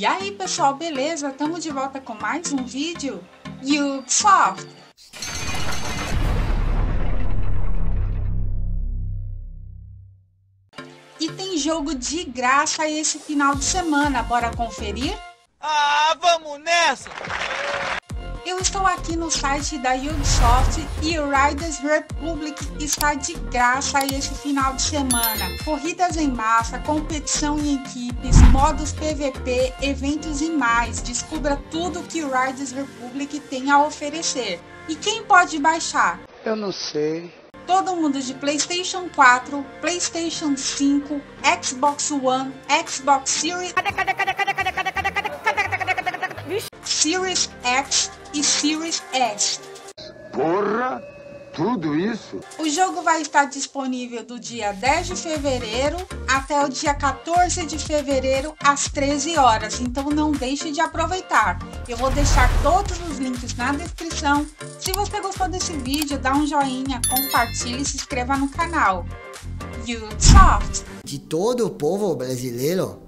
E aí pessoal, beleza? Estamos de volta com mais um vídeo Ubisoft. E tem jogo de graça esse final de semana, bora conferir? Ah, vamos nessa! Eu estou aqui no site da Ubisoft e o Riders Republic está de graça esse final de semana. Corridas em massa, competição em equipes, modos PVP, eventos e mais. Descubra tudo que o Riders Republic tem a oferecer. E quem pode baixar? Eu não sei. Todo mundo de PlayStation 4, PlayStation 5, Xbox One, Xbox Series, Series X e Series S. Porra! Tudo isso? O jogo vai estar disponível do dia 10 de fevereiro até o dia 14 de fevereiro às 13 horas, então não deixe de aproveitar. Eu vou deixar todos os links na descrição. Se você gostou desse vídeo, dá um joinha, compartilhe e se inscreva no canal. Ubisoft! De todo o povo brasileiro,